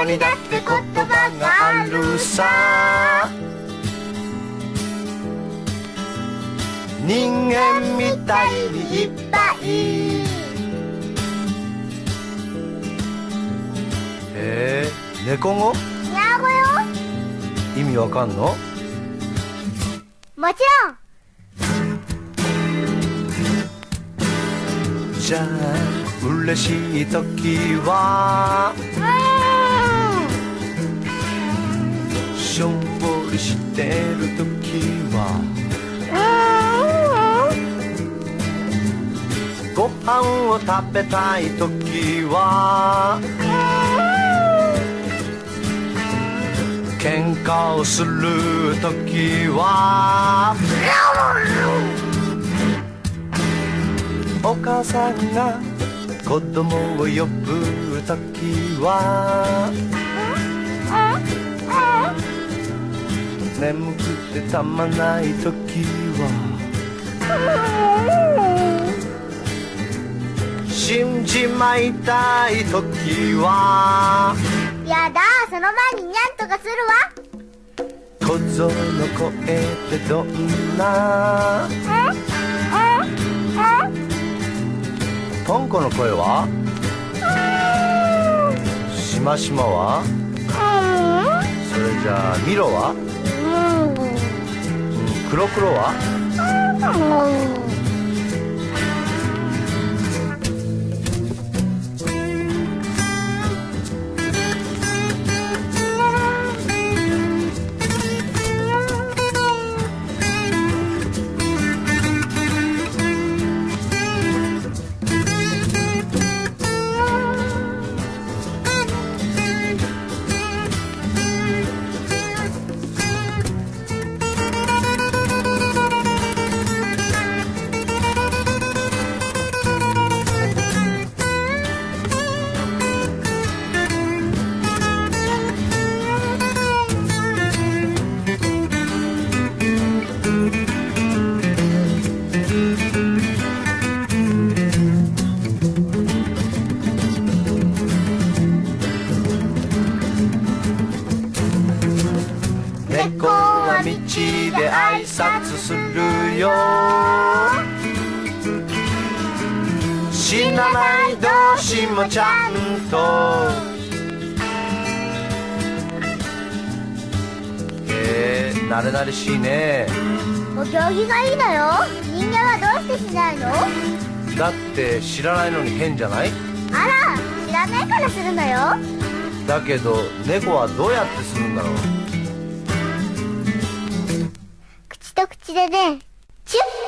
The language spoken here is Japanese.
猫にだって言葉があるさ。人間みたいにいっぱい。猫語？ ニャー語よ。 意味わかんの？ もちろん。 じゃあ嬉しい時はしょんぼりしてる時はご飯を食べたい時は喧嘩をする時はお母さんが子供を呼ぶときは眠くてたまないときは死んじまいたいときはやだ、その前にニャンとかするわ。 小僧の声ってどんな？ポンコの声は？しましまは？それじゃあミロは？クロクロは？猫は道で挨拶するよ。死なない同士もちゃんと。慣れ慣れしいね。 お行儀がいいのよ。人間はどうしてしないの？ だって知らないのに変じゃない？ あら、知らないからするのよ。 だけど猫はどうやってするんだろう？ 口と口でね、チュッ。